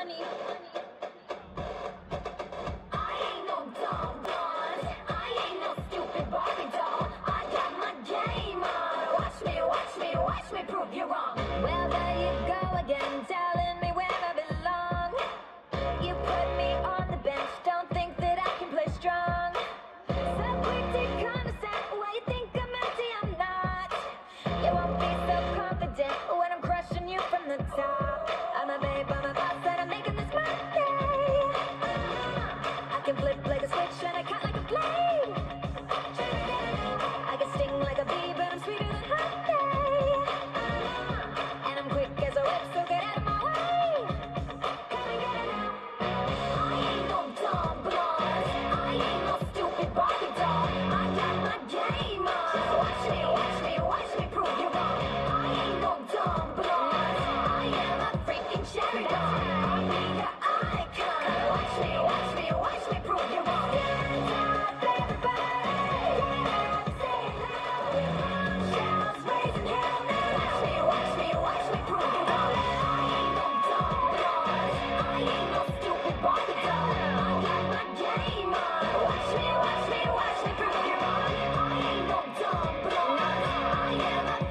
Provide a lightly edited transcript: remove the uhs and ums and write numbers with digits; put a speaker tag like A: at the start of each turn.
A: I ain't no dumb blonde. I ain't no stupid Barbie doll. I got my game on. Watch me, watch me, watch me prove you wrong. Well, there you go again, telling me where I belong. You put me on the bench, don't think that I can play strong. So quick to condescend, why you think I'm empty? I'm not. You won't be so confident when I'm crushing you from the top. I'm a babe, I'm a boss, and I'm making this money. I can flip like a switch and I cut like a blade. I can sting like a bee, but I'm sweeter than honey. And I'm quick as a whip, so get out of my way. Come and get it now. I ain't no dumb blonde. I ain't no stupid Barbie doll. I got my game on. So watch me, watch me, watch me prove you wrong. I ain't no dumb blonde. I am a freaking cherry doll. I'll be your icon. Watch me, watch me, watch me prove you wrong. Stand up, everybody. Say it loud. Shouts raising hell now. Watch me, watch me, watch me prove you wrong. I ain't no dumb blonde. I ain't no stupid Barbie doll. I got my game on. Watch me, watch me, watch me prove you wrong. I ain't no dumb blonde. I am a